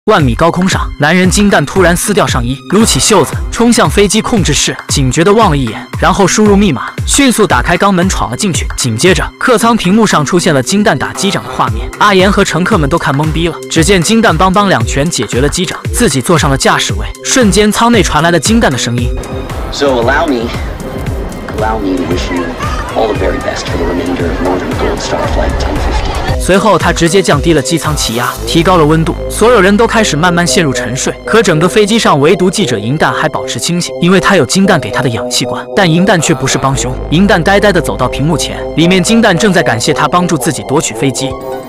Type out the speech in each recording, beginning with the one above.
万米高空上，男人金蛋突然撕掉上衣，撸起袖子，冲向飞机控制室，警觉地望了一眼，然后输入密码，迅速打开肛门闯了进去。紧接着，客舱屏幕上出现了金蛋打机长的画面，阿岩和乘客们都看懵逼了。只见金蛋邦邦两拳解决了机长，自己坐上了驾驶位，瞬间舱内传来了金蛋的声音 ：“So allow me to wish you all the very best for the remainder of Northern Gold Star Flight 1050。” 随后，他直接降低了机舱气压，提高了温度，所有人都开始慢慢陷入沉睡。可整个飞机上，唯独记者银弹还保持清醒，因为他有金蛋给他的氧气罐。但银弹却不是帮凶，银弹呆呆地走到屏幕前，里面金蛋正在感谢他帮助自己夺取飞机。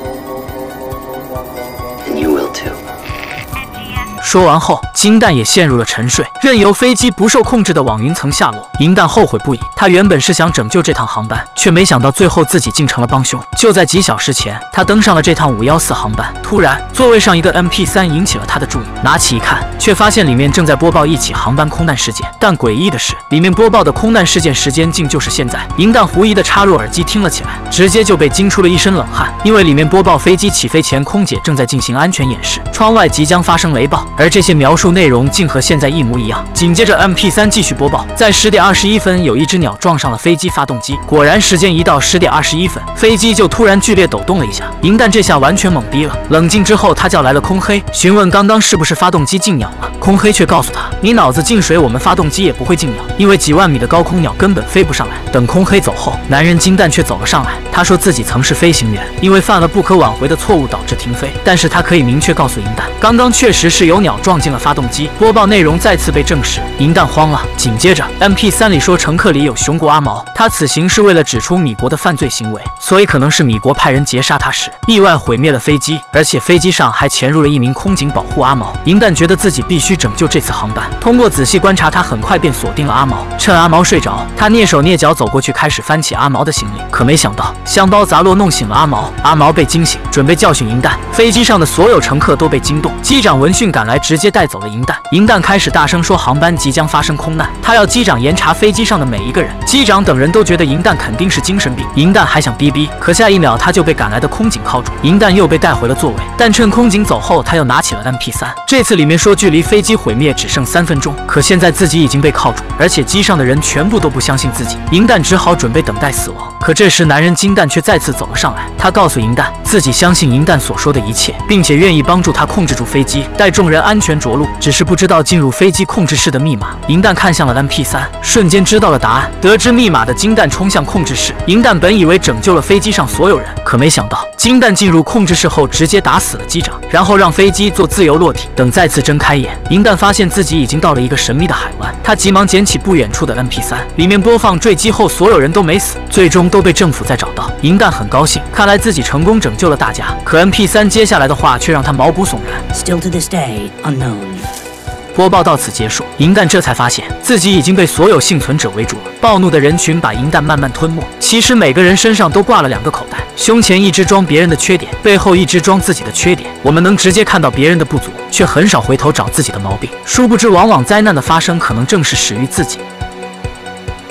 说完后，金蛋也陷入了沉睡，任由飞机不受控制地往云层下落。银弹后悔不已，他原本是想拯救这趟航班，却没想到最后自己竟成了帮凶。就在几小时前，他登上了这趟514航班，突然座位上一个 MP3 引起了他的注意，拿起一看，却发现里面正在播报一起航班空难事件。但诡异的是，里面播报的空难事件时间竟就是现在。银弹狐疑地插入耳机听了起来，直接就被惊出了一身冷汗，因为里面播报飞机起飞前，空姐正在进行安全演示，窗外即将发生雷暴。而这些描述内容竟和现在一模一样。紧接着 MP3 继续播报，在10点21分，有一只鸟撞上了飞机发动机。果然，时间一到10点21分，飞机就突然剧烈抖动了一下。银弹这下完全懵逼了。冷静之后，他叫来了空黑，询问刚刚是不是发动机进鸟了。空黑却告诉他：“你脑子进水，我们发动机也不会进鸟，因为几万米的高空鸟根本飞不上来。”等空黑走后，男人金蛋却走了上来。他说自己曾是飞行员，因为犯了不可挽回的错误导致停飞，但是他可以明确告诉银弹，刚刚确实是有鸟撞进了发动机。播报内容再次被证实，银弹慌了。紧接着 MP3 里说乘客里有熊国阿毛，他此行是为了指出米国的犯罪行为，所以可能是米国派人劫杀他时意外毁灭了飞机，而且飞机上还潜入了一名空警保护阿毛。银弹觉得自己必须拯救这次航班，通过仔细观察，他很快便锁定了阿毛。趁阿毛睡着，他蹑手蹑脚走过去，开始翻起阿毛的行李。可没想到香包砸落弄醒了阿毛，阿毛被惊醒，准备教训银弹。飞机上的所有乘客都被惊动，机长闻讯赶来，直接带走了银弹。银弹开始大声说航班即将发生空难，他要机长严查飞机上的每一个人。机长等人都觉得银弹肯定是精神病，银弹还想逼逼，可下一秒他就被赶来的空警铐住，银弹又被带回了座位。但趁空警走后，他又拿起了 MP3，这次里面说距离飞机毁灭只剩3分钟，可现在自己已经被铐住，而且机上的人全部都不相信自己，银弹只好准备等待死亡。可这时男人金蛋却再次走了上来，他告诉银弹自己相信银弹所说的一切，并且愿意帮助他控制住飞机，带众人安全着陆，只是不知道进入飞机控制室的密码。银弹看向了 MP3，瞬间知道了答案。得知密码的金蛋冲向控制室，银弹本以为拯救了飞机上所有人，可没想到金蛋进入控制室后直接打死了机长，然后让飞机做自由落体。等再次睁开眼，银弹发现自己已经到了一个神秘的海湾，他急忙捡起不远处的 MP3，里面播放坠机后所有人都没死，最终都被政府再找到。银弹很高兴，看来自己成功拯救了大家。可 MP3 接下来的话却让他毛骨悚然。 Still to this day, unknown. 播报到此结束，银弹这才发现自己已经被所有幸存者围住了。暴怒的人群把银弹慢慢吞没，其实每个人身上都挂了2个口袋，胸前一只装别人的缺点，背后一只装自己的缺点。我们能直接看到别人的不足，却很少回头找自己的毛病。殊不知，往往灾难的发生可能正是始于自己。